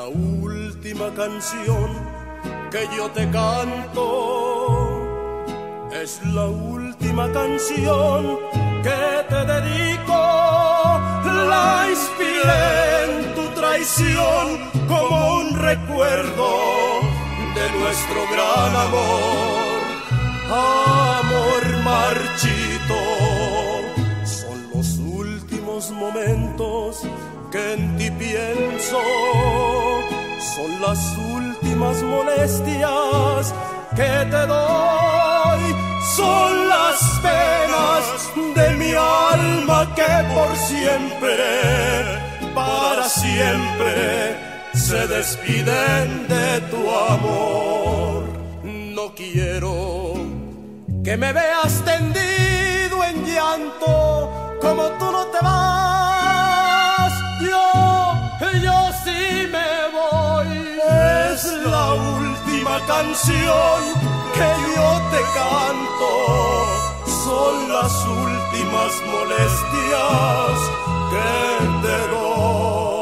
la última canción que yo te canto. Es la última canción que te dedico. La inspiré en tu traición como un recuerdo de nuestro gran amor. Amor marchito, son los últimos momentos que en ti pienso, son las últimas molestias que te doy, son las penas de mi alma que por siempre, para siempre, se despiden de tu amor. No quiero que me veas tendido en llanto, como tú no te vas, yo sí me voy. Es la última canción que yo te canto, son las últimas molestias que te doy.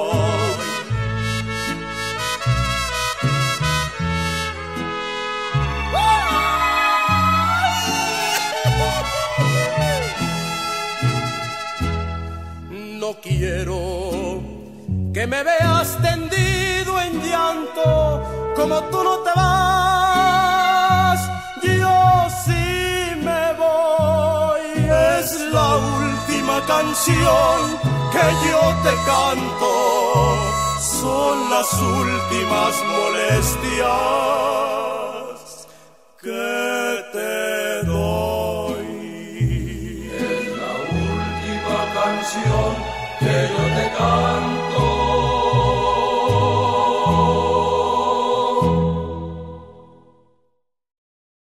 No quiero que me veas tendido en llanto, como tú no te vas, yo sí me voy. Es la última canción que yo te canto, son las últimas molestias que te doy. Es la última canción que yo te canto,